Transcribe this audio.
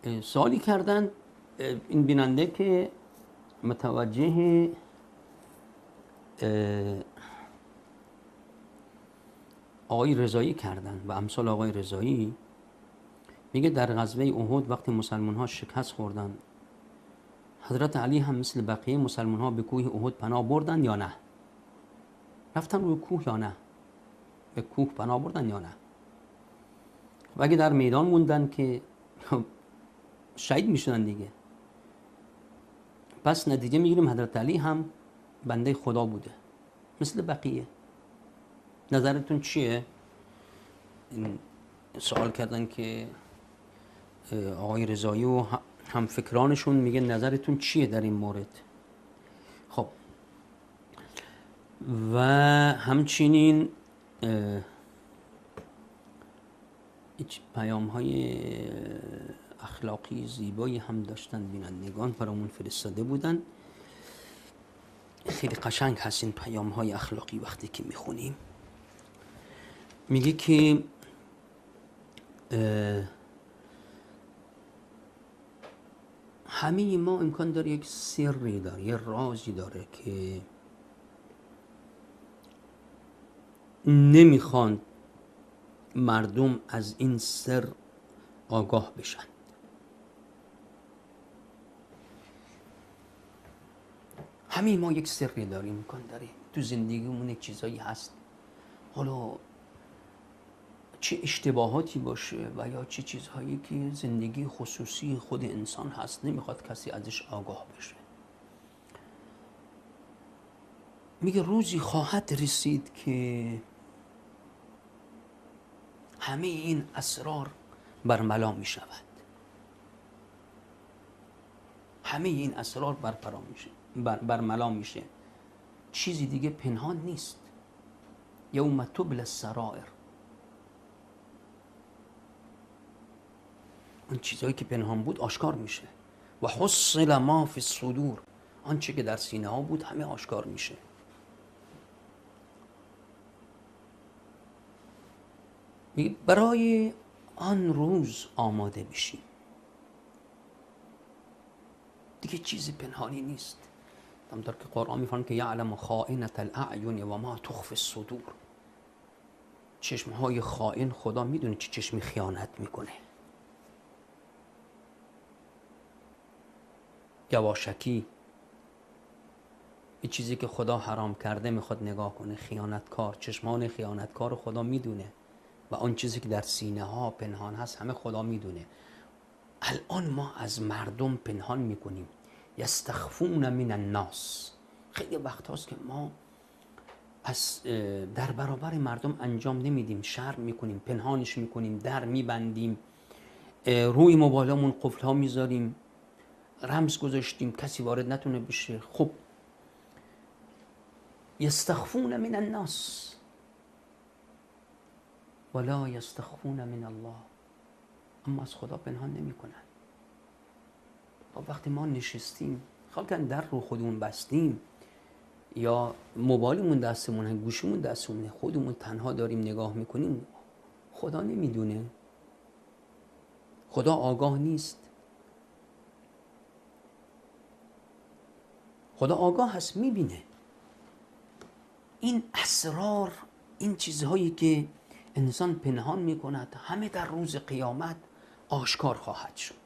سوالی کردن این بیننده که متوجه آقای رضایی کردن و امثال آقای رضایی، میگه در غزوه احد وقتی مسلمان ها شکست خوردن، حضرت علی هم مثل بقیه مسلمان ها به کوه احد پناه بردن یا نه؟ رفتن روی کوه یا نه؟ به کوه پناه بردن یا نه؟ و اگه در میدان موندن که شهید میشدن دیگه. پس نتیجه میگیریم حضرت علی هم بنده خدا بوده مثل بقیه. نظرتون چیه؟ این سوال کردن که آقای رضایی و هم فکرانشون، میگه نظرتون چیه در این مورد؟ خب و همچنین پیام های اخلاقی زیبایی هم داشتن بینندگان برامون فرستاده بودن. خیلی قشنگ هست این پیام های اخلاقی وقتی که میخونیم. میگه که همه ما امکان داره یک سری داره، یه رازی داره که نمیخوان مردم از این سر آگاه بشن. همه ما یک سری داریم، امکان داره تو زندگیمون یک چیزایی هست، حالا چه اشتباهاتی باشه و یا چه چیزهایی که زندگی خصوصی خود انسان هست، نمیخواد کسی ازش آگاه بشه. میگه روزی خواهد رسید که همه این اسرار برملا میشود، همه این اسرار برملا میشه، چیزی دیگه پنهان نیست. یوم تبلی السرائر، اون چیزهایی که پنهان بود آشکار میشه. و حصل ما فی الصدور، آنچه که در سینه ها بود همه آشکار میشه. برای آن روز آماده بشیم، دیگه چیزی پنهانی نیست. همونطور که قرآن میفرماید که یعلم خائنة الاعین و ما تخفی الصدور، چشمهای خائن خدا میدونه چه چشمی خیانت میکنه. یواشکی این چیزی که خدا حرام کرده میخواد نگاه کنه، خیانتکار، چشمان خیانتکار خدا میدونه و آن چیزی که در سینه ها پنهان هست همه خدا میدونه. الان ما از مردم پنهان میکنیم. یستخفون من الناس، خیلی وقت هاست که ما از در برابر مردم انجام نمیدیم، شرم میکنیم، پنهانش میکنیم، در میبندیم، روی موبایلمون قفل ها میذاریم، رمز گذاشتیم کسی وارد نتونه بشه. خب یستخفون من الناس ولا یستخفون من الله، اما از خدا پنهان نمی کنن. وقتی ما نشستیم خالکن در رو خودمون بستیم یا موبایلمون دستمونه، گوشمون دستمونه، خودمون تنها داریم نگاه میکنیم، خدا نمیدونه، خدا آگاه نیست. خدا آگاه هست، میبینه. این اسرار، این چیزهایی که انسان پنهان میکند همه در روز قیامت آشکار خواهد شد.